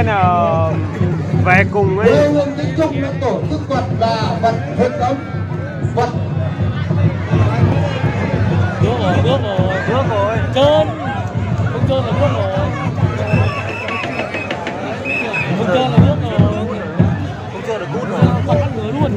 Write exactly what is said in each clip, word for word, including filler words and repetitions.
fan ở về cùng ấy. Quê hương Vĩnh Trung đã tổ chức vật là vật truyền thống, vật nước rồi, nước rồi, Nước rồi. trơn, không trơn là nước rồi, không trơn là nước rồi, Không chơi được cút rồi. còn ăn ngứa luôn.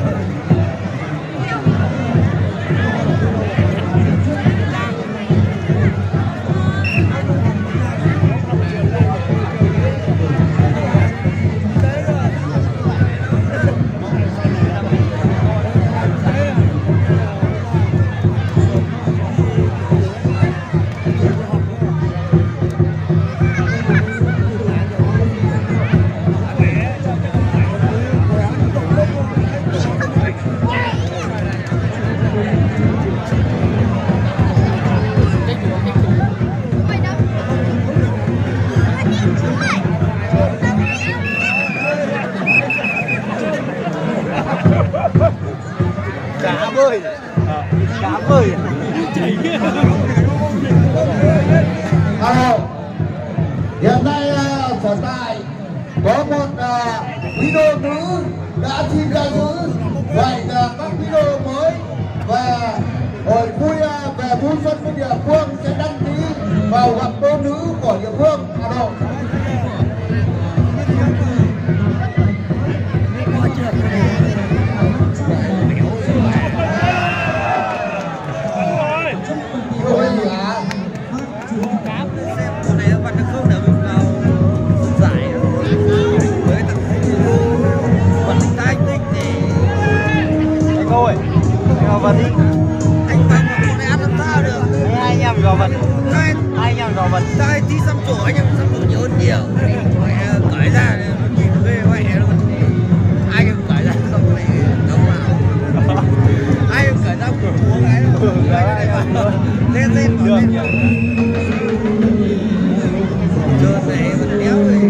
Cá bơi. Cá bơi. à, hiện nay à, sở tại có một à, video nữ đã xin ra giữ. Vậy là các video mới và hội vui à, về vui xuân với địa phương sẽ đăng ký vào gặp đô nữ của địa phương Hà Nội. Vật đi. Anh Văn mà con này ăn làm sao được? Hai anh em gò vật. Hai Hai anh em gò vật. Đây tí xăm chỗ anh em xăm chỗ nhiều hơn nhiều. Mẹ cởi ra nó nhìn ghê mẹ luôn. Ai em cởi ra xong lại đóng vào. Ai em cởi ra của uống cái đó. Lên lên vào lên. Trơn này vẫn đéo rồi.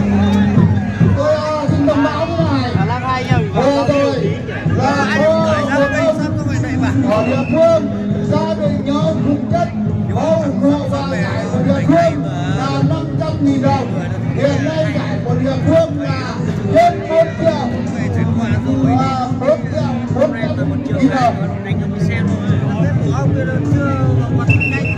Tôi xin thông báo thế này. Là hai anh em gò Vừa vật. rồi là Ai em cởi ra đây xăm xong rồi lại bảo. ở địa phương gia đình nhớ cùng chất có ủng hộ và giải của địa phương là năm trăm nghìn đồng. Hiện nay giải của địa phương là trên bốn triệu và bốn triệu bốn trăm nghìn đồng. Đánh được một xe rồi. Của ông kia chưa mặt nhanh.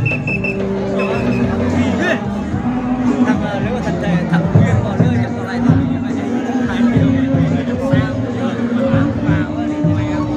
Thằng nếu mà thật tệ thằng Nguyên vào nơi nhập vào lại thôi như vậy hai triệu sao vào thì mày không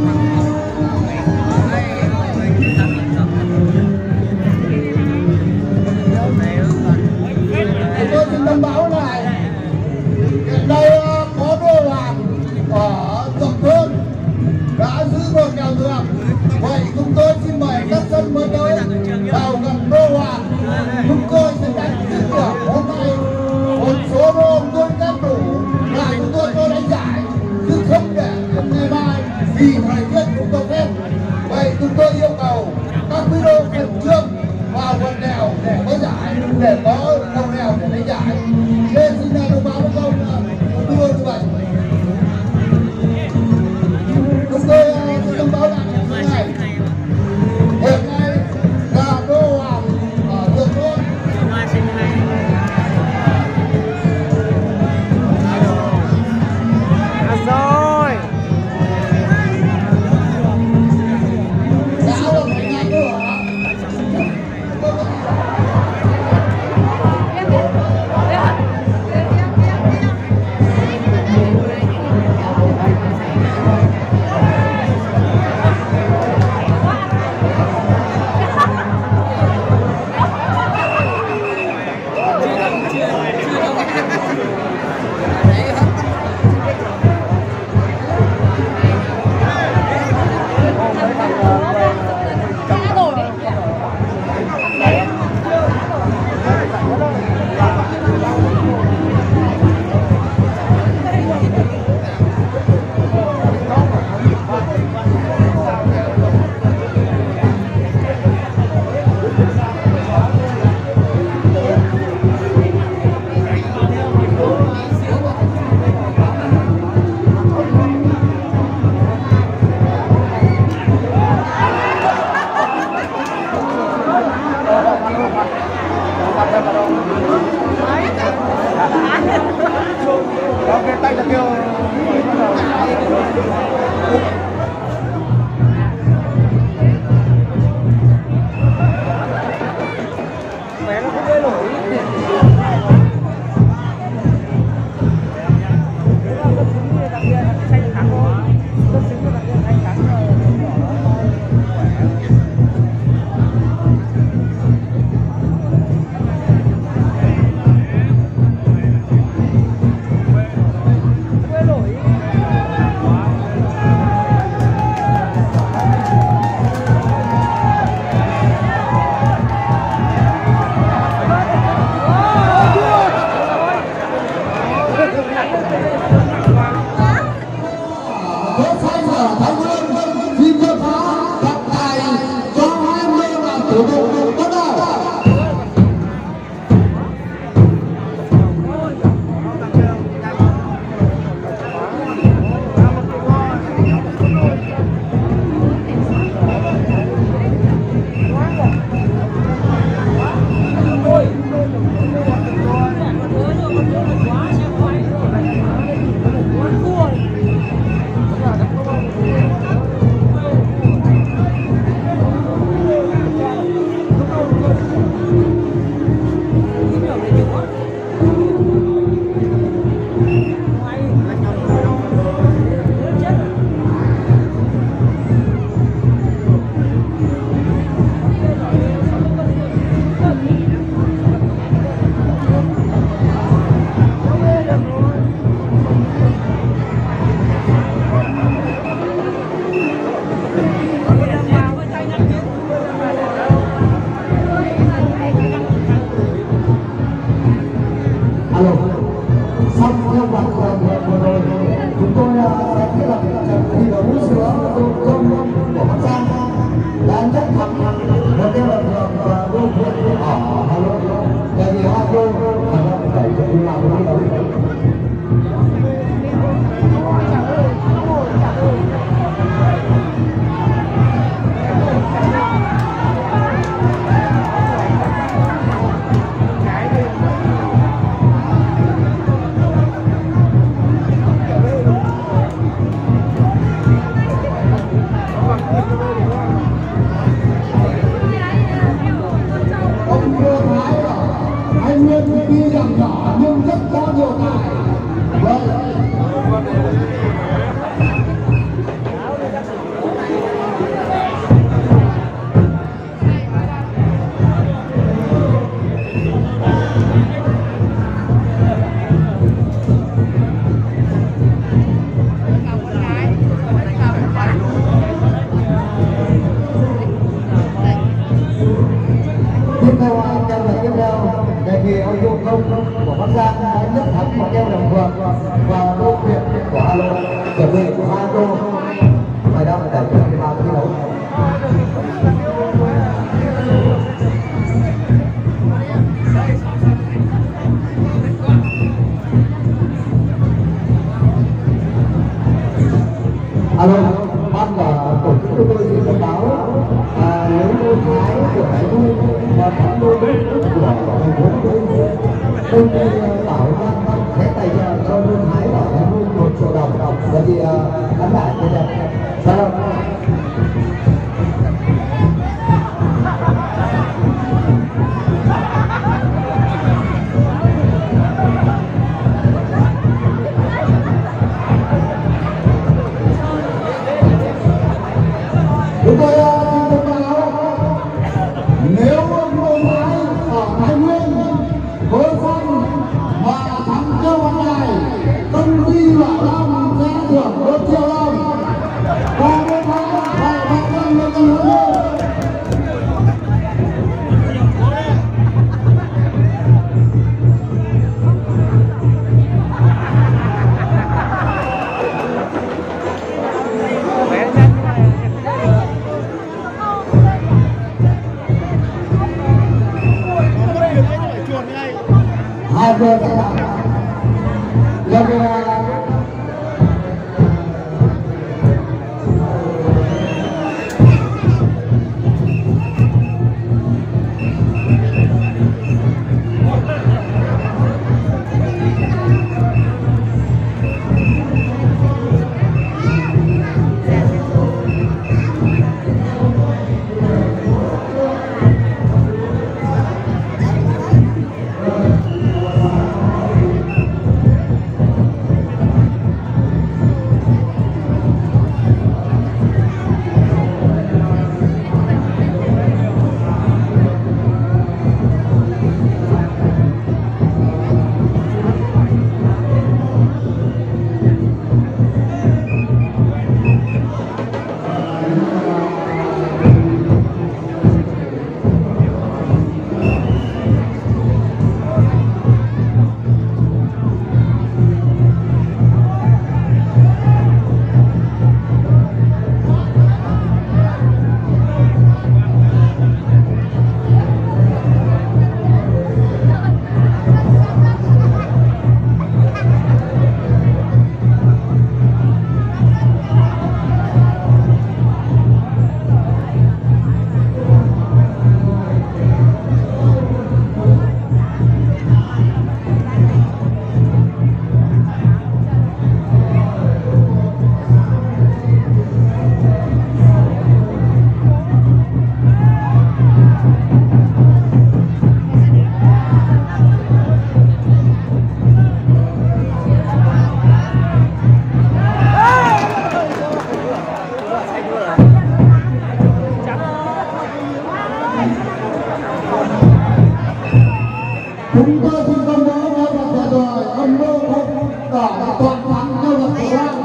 Tôi xin thông báo này, hiện nay có đô hoàng ở Thượng Thôn đã giữ một kèo dược. Vậy chúng tôi xin mời các sân mới tới vào gặp đô hoàng. Chúng tôi sẽ đánh dứt điểm hôm nay một số đô tôi đã đủ là chúng tôi có đánh giải, chứ không để đến ngày mai vì thời tiết không cho phép. Vậy chúng tôi yêu cầu các quý đô khẩn trương vào quần đèo để có giải, để có đầu đèo để lấy giải. Nên xin thông báo với ông đưa như vậy. Chúng tôi xin thông báo lại như thế này. Hiện nay là đô hoàng ở Thượng Thôn. Rồi. Đã được thành ngàn nữa. sử dụng bắt đầu. Alo, xong theo bản vừa rồi chúng tôi sẽ thiết lập trận thi đấu giữa đội công của Bắc Giang đã nhất thắng một cái lực lượng và đô huyện ở Hà Nội. Tại vì hai đô Hà Nội phải đi làm thi đấu. Ông Ngô Thái à, anh Nguyên tuy rằng nhỏ nhưng rất có nhiều tài. Vâng. Tiếp theo trong lần tiếp theo đề nghị ông Dung Công của Bắc Giang đã nhất thắng một keo đồng vượt và đô huyện của Hà Nội chuẩn bị hai đô phải đang phải chuẩn bị vào thi đấu. Alo, ban và tổ chức chúng tôi xin thông báo à, nếu Ngô Thái của Thái Thu và thắng đô của thành phố công ty Bảo Giang sẽ tài trợ cho Ngô Thái và Thái Thu một triệu đồng bởi vì khán giả như thế sao? Chúng tôi xin thông báo nếu Ngô Thái ở Thái Nguyên với phân và thắng châu bóng này, công ty Bảo Long sẽ thưởng một triệu đồng và Ngô Thái phải bắt chân một triệu đồng. Hai bên sẽ thắng. Lần này chúng tôi xin công bố với một trò đùa ông Đô Không đỏ toàn thắng cho vật của bác.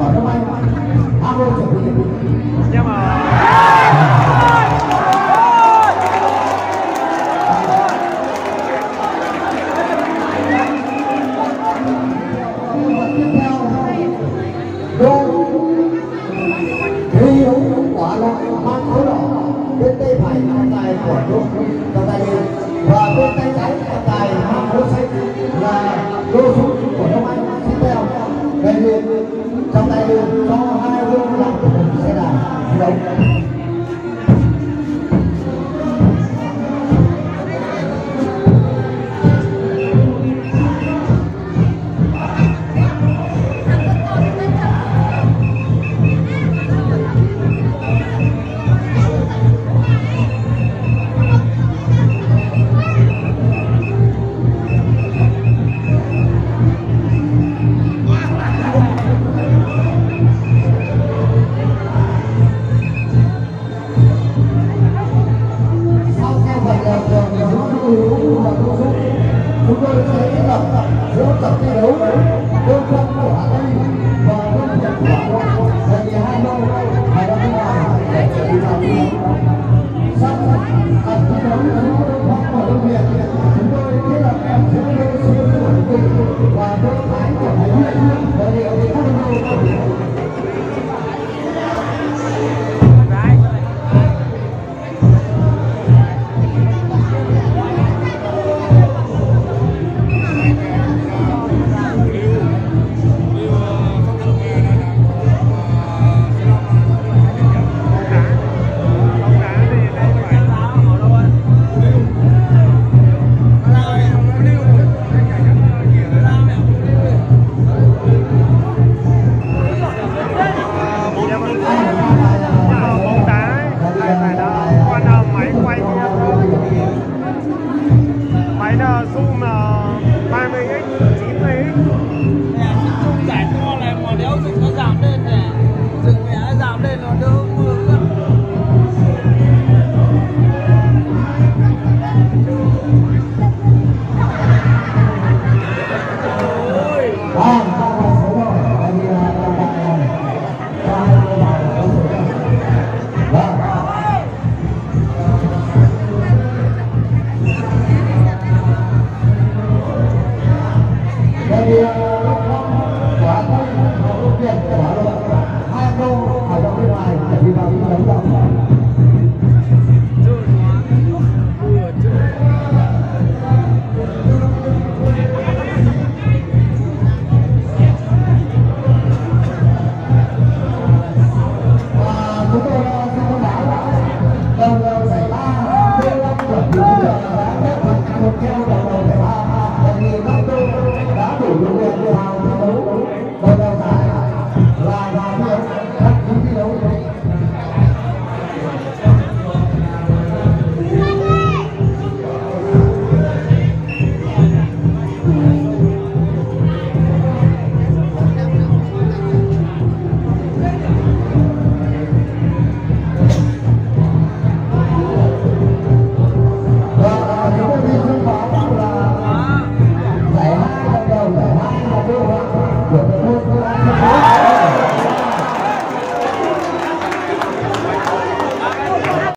nhưng mà của đội trọng tài Điền và bên tay trái trọng tài mang áo xanh là đô súng của Đông Anh tiếp theo đại diện trọng tài Điền cho hai gương mặt của một xe đạp thi đấu. Chúng tôi sẽ kết hợp giữa tập thi đấu đơn quân của Hà Tây và đơn quân của Hà Nội tại nhà hai lô và đã đi vào để đi vào thi đấu. Sau tập thi đấu giữa Bắc và Đông Việt, chúng tôi kết hợp giữa đôi siêu của Tỉnh và đôi thái của Thái Nguyên và đều đi các lô. Hãy subscribe cho kênh Ghiền Mì Gõ để không bỏ lỡ những video hấp dẫn.